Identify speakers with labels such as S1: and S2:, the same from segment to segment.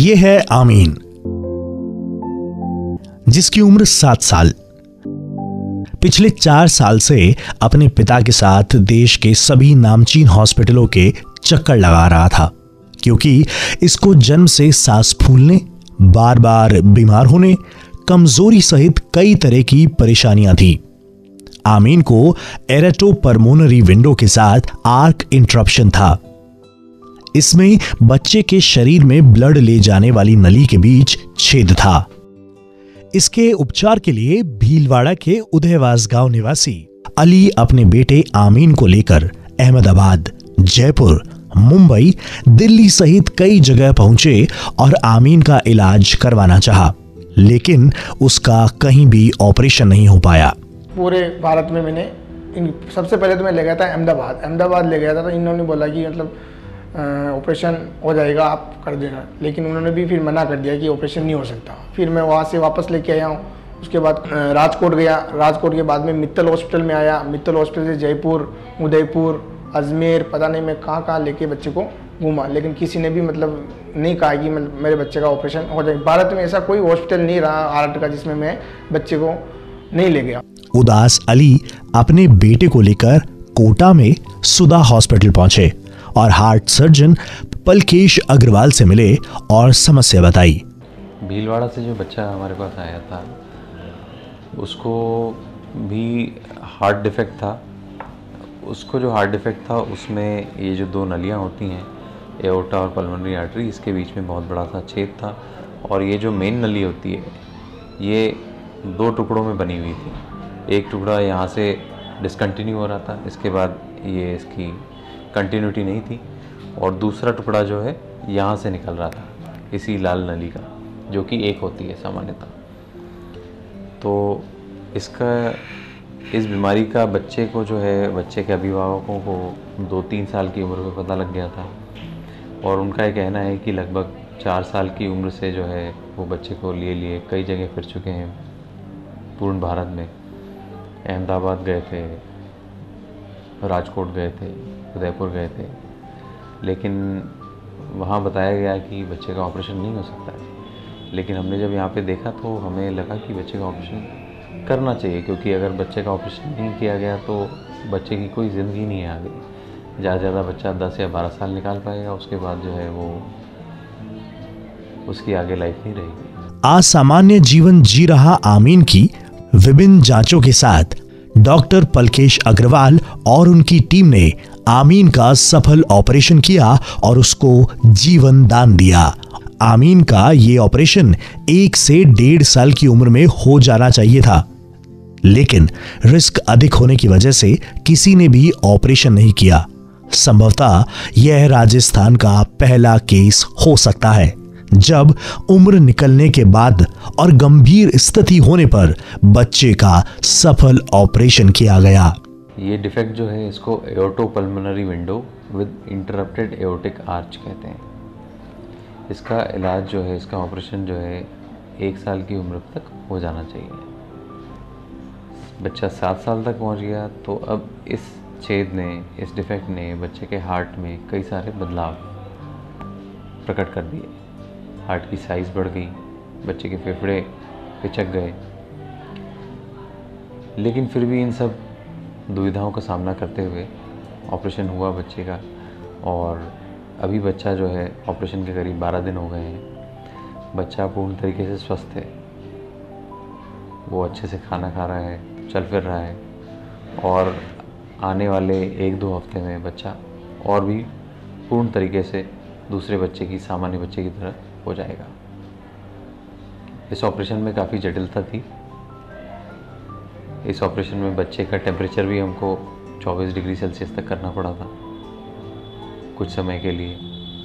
S1: ये है आमीन, जिसकी उम्र 7 साल। पिछले 4 साल से अपने पिता के साथ देश के सभी नामचीन हॉस्पिटलों के चक्कर लगा रहा था, क्योंकि इसको जन्म से सांस फूलने, बार बार बीमार होने, कमजोरी सहित कई तरह की परेशानियां थी। आमीन को एरेटोपल्मोनरी विंडो के साथ आर्क इंटरप्शन था। इसमें बच्चे के शरीर में ब्लड ले जाने वाली नली के बीच छेद था। इसके उपचार के लिए भीलवाड़ा के उदयवास गांव निवासी अली अपने बेटे आमीन को लेकर अहमदाबाद, जयपुर, मुंबई, दिल्ली सहित कई जगह पहुंचे और आमीन का इलाज करवाना चाहा, लेकिन उसका कहीं भी ऑपरेशन नहीं हो पाया।
S2: पूरे भारत में मैंने सबसे पहले तो मैं ले गया था अहमदाबाद ले गया था, तो इन्होंने बोला कि मतलब ऑपरेशन हो जाएगा, आप कर देना, लेकिन उन्होंने भी फिर मना कर दिया कि ऑपरेशन नहीं हो सकता। फिर मैं वहाँ से वापस लेके आया हूँ। उसके बाद राजकोट गया, राजकोट के बाद में मित्तल हॉस्पिटल में आया, मित्तल हॉस्पिटल से जयपुर, उदयपुर, अजमेर, पता नहीं मैं कहाँ लेके बच्चे को घूमा, लेकिन किसी ने भी मतलब नहीं कहा कि मेरे बच्चे का ऑपरेशन हो जाए। भारत में ऐसा कोई हॉस्पिटल नहीं रहा हार्ट का जिसमें मैं बच्चे को नहीं ले गया।
S1: उदास अली अपने बेटे को लेकर कोटा में सुधा हॉस्पिटल पहुंचे और हार्ट सर्जन पलकेश अग्रवाल से मिले और समस्या बताई।
S3: भीलवाड़ा से जो बच्चा हमारे पास आया था, उसको भी हार्ट डिफेक्ट था। उसको जो हार्ट डिफेक्ट था उसमें ये जो 2 नलियाँ होती हैं, एओर्टा और पल्मोनरी आर्टरी, इसके बीच में बहुत बड़ा सा छेद था। और ये जो मेन नली होती है ये 2 टुकड़ों में बनी हुई थी। एक टुकड़ा यहाँ से डिसकंटिन्यू हो रहा था, इसके बाद ये इसकी कंटिन्यूटी नहीं थी, और दूसरा टुकड़ा जो है यहाँ से निकल रहा था, इसी लाल नली का, जो कि एक होती है सामान्यतः। तो इस बीमारी का बच्चे को जो है, बच्चे के अभिभावकों को 2-3 साल की उम्र में पता लग गया था, और उनका ये कहना है कि लगभग 4 साल की उम्र से जो है वो बच्चे को लिए कई जगह फिर चुके हैं पूर्ण भारत में। अहमदाबाद गए थे, राजकोट गए थे, उदयपुर गए थे, लेकिन वहाँ बताया गया कि बच्चे का ऑपरेशन नहीं हो सकता है। लेकिन हमने जब यहाँ पे देखा तो हमें लगा कि बच्चे का ऑपरेशन करना चाहिए, क्योंकि अगर बच्चे का ऑपरेशन नहीं किया गया तो बच्चे की कोई ज़िंदगी नहीं है आगे। ज़्यादा से ज़्यादा बच्चा 10 या 12 साल निकाल पाएगा, उसके बाद जो है वो उसकी आगे लाइफ नहीं रहेगी।
S1: असामान्य जीवन जी रहा आमीन की विभिन्न जांचों के साथ डॉक्टर पलकेश अग्रवाल और उनकी टीम ने आमीन का सफल ऑपरेशन किया और उसको जीवन दान दिया। आमीन का ये ऑपरेशन 1 से 1.5 साल की उम्र में हो जाना चाहिए था, लेकिन रिस्क अधिक होने की वजह से किसी ने भी ऑपरेशन नहीं किया। संभवतः यह राजस्थान का पहला केस हो सकता है जब उम्र निकलने के बाद और गंभीर स्थिति होने पर बच्चे का सफल ऑपरेशन किया गया।
S3: ये डिफेक्ट जो है इसको aortopulmonary window with interrupted aortic arch कहते हैं। इसका इलाज जो है, इसका ऑपरेशन जो है 1 साल की उम्र तक हो जाना चाहिए। बच्चा 7 साल तक पहुंच गया तो अब इस छेद ने, इस डिफेक्ट ने बच्चे के हार्ट में कई सारे बदलाव प्रकट कर दिए। हार्ट की साइज़ बढ़ गई, बच्चे के फेफड़े पिचक गए, लेकिन फिर भी इन सब दुविधाओं का सामना करते हुए ऑपरेशन हुआ बच्चे का, और अभी बच्चा जो है ऑपरेशन के करीब 12 दिन हो गए हैं। बच्चा पूर्ण तरीके से स्वस्थ है, वो अच्छे से खाना खा रहा है, चल फिर रहा है, और आने वाले 1-2 हफ्ते में बच्चा और भी पूर्ण तरीके से दूसरे बच्चे की, सामान्य बच्चे की तरह हो जाएगा। इस ऑपरेशन में काफ़ी जटिलता थी। इस ऑपरेशन में बच्चे का टेम्परेचर भी हमको 24 डिग्री सेल्सियस तक करना पड़ा था कुछ समय के लिए,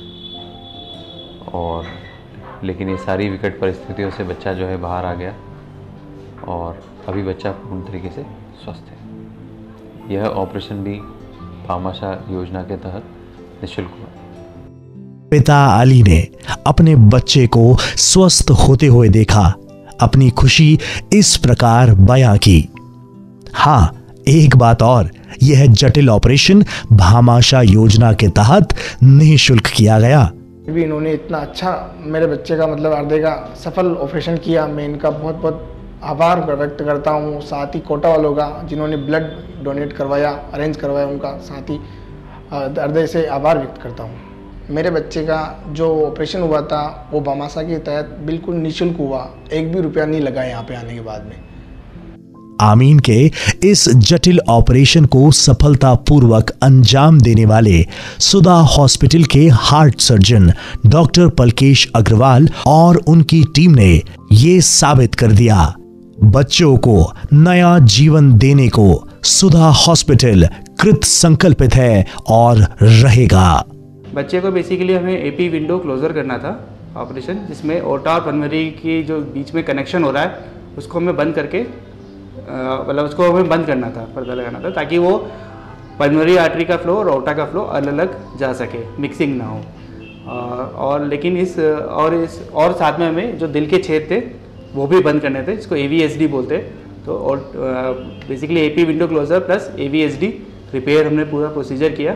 S3: और लेकिन ये सारी विकट परिस्थितियों से बच्चा जो है बाहर आ गया और अभी बच्चा पूर्ण तरीके से स्वस्थ है। यह ऑपरेशन भी भामाशाह योजना के तहत निःशुल्क हुआ।
S1: पिता अली ने अपने बच्चे को स्वस्थ होते हुए देखा, अपनी खुशी इस प्रकार बयां की। हाँ, एक बात और, यह जटिल ऑपरेशन भामाशाह योजना के तहत निःशुल्क किया गया।
S2: भी इन्होंने इतना अच्छा मेरे बच्चे का मतलब हृदय का सफल ऑपरेशन किया। मैं इनका बहुत बहुत आभार व्यक्त करता हूँ। साथ ही कोटा वालों का जिन्होंने ब्लड डोनेट करवाया, अरेंज करवाया, उनका साथ ही हृदय से आभार व्यक्त करता हूँ। मेरे बच्चे का जो ऑपरेशन हुआ था वो भामाशाह के तहत बिल्कुल निःशुल्क हुआ, 1 भी रुपया नहीं लगा यहाँ पे आने के बाद में।
S1: आमीन के इस जटिल ऑपरेशन को सफलतापूर्वक अंजाम देने वाले सुधा हॉस्पिटल के heart surgeon doctor Palkesh Agrawal और उनकी टीम ने ये साबित कर दिया, बच्चों को नया जीवन देने को सुधा हॉस्पिटल कृत संकल्पित है और रहेगा।
S4: बच्चे को बेसिकली हमें एपी विंडो क्लोजर करना था ऑपरेशन, जिसमें ओटा और पल्मोनरी की जो बीच में कनेक्शन हो रहा है उसको हमें बंद करके मतलब उसको हमें बंद करना था, पर्दा लगाना था, ताकि वो पल्मोनरी आर्टरी का फ्लो और ओटा का फ्लो अलग अलग जा सके, मिक्सिंग ना हो। और लेकिन और साथ में हमें जो दिल के छेद थे वो भी बंद करने थे, जिसको AVSD बोलते हैं। तो और basically AP window closure plus AVSD repair हमने पूरा प्रोसीजर किया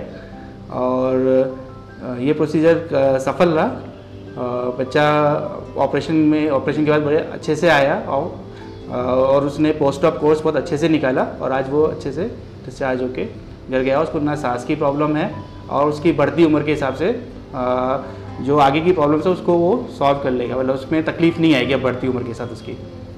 S4: और ये प्रोसीजर सफल रहा। बच्चा ऑपरेशन के बाद बड़े अच्छे से आया और उसने पोस्ट ऑप कोर्स बहुत अच्छे से निकाला और आज वो अच्छे से डिस्चार्ज होके घर गया। उसको ना सांस की प्रॉब्लम है और उसकी बढ़ती उम्र के हिसाब से जो आगे की प्रॉब्लम्स है उसको वो सॉल्व कर लेगा, मतलब उसमें तकलीफ नहीं आएगी अब बढ़ती उम्र के साथ उसकी।